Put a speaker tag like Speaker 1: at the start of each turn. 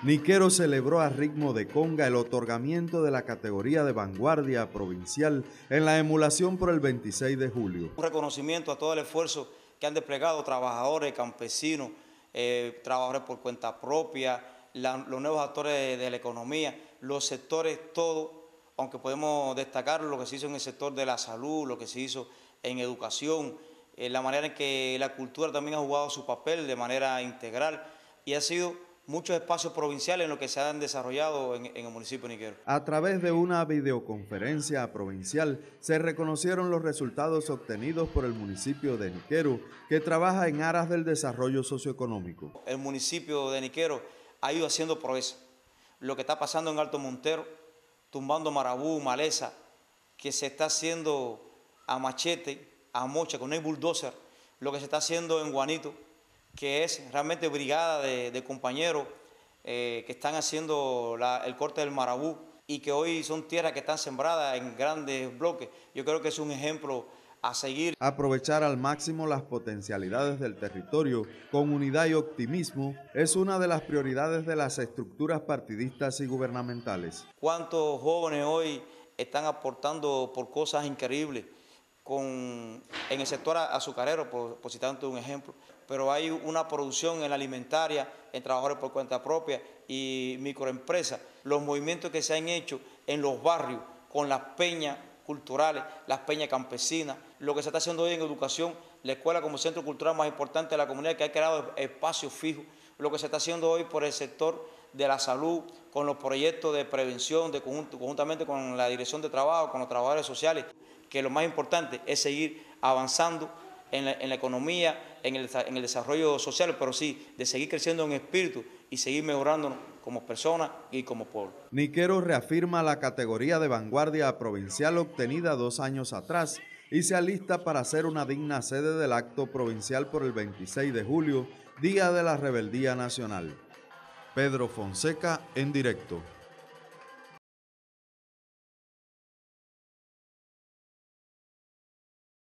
Speaker 1: Niquero celebró a ritmo de conga el otorgamiento de la categoría de vanguardia provincial en la emulación por el 26 de julio.
Speaker 2: Un reconocimiento a todo el esfuerzo que han desplegado trabajadores, campesinos, trabajadores por cuenta propia, los nuevos actores de la economía, los sectores todos, aunque podemos destacar lo que se hizo en el sector de la salud, lo que se hizo en educación, la manera en que la cultura también ha jugado su papel de manera integral y ha sido muchos espacios provinciales en los que se han desarrollado en el municipio de Niquero.
Speaker 1: A través de una videoconferencia provincial se reconocieron los resultados obtenidos por el municipio de Niquero, que trabaja en aras del desarrollo socioeconómico.
Speaker 2: El municipio de Niquero ha ido haciendo proeza. Lo que está pasando en Alto Montero, tumbando marabú, maleza, que se está haciendo a machete, a mocha, con el bulldozer, lo que se está haciendo en Guanito, que es realmente brigada de compañeros que están haciendo el corte del marabú y que hoy son tierras que están sembradas en grandes bloques. Yo creo que es un ejemplo a seguir.
Speaker 1: Aprovechar al máximo las potencialidades del territorio con unidad y optimismo es una de las prioridades de las estructuras partidistas y gubernamentales.
Speaker 2: ¿Cuántos jóvenes hoy están aportando por cosas increíbles en el sector azucarero, por citarte un ejemplo? Pero hay una producción en la alimentaria, en trabajadores por cuenta propia y microempresas. Los movimientos que se han hecho en los barrios con las peñas culturales, las peñas campesinas, lo que se está haciendo hoy en educación, la escuela como centro cultural más importante de la comunidad, que ha creado espacios fijos, lo que se está haciendo hoy por el sector de la salud, con los proyectos de prevención, conjuntamente con la dirección de trabajo, con los trabajadores sociales, que lo más importante es seguir avanzando en la economía, en el desarrollo social, pero sí, de seguir creciendo en espíritu y seguir mejorándonos como personas y como pueblo.
Speaker 1: Niquero reafirma la categoría de vanguardia provincial obtenida 2 años atrás y se alista para ser una digna sede del acto provincial por el 26 de julio, Día de la Rebeldía Nacional. Pedro Fonseca en directo.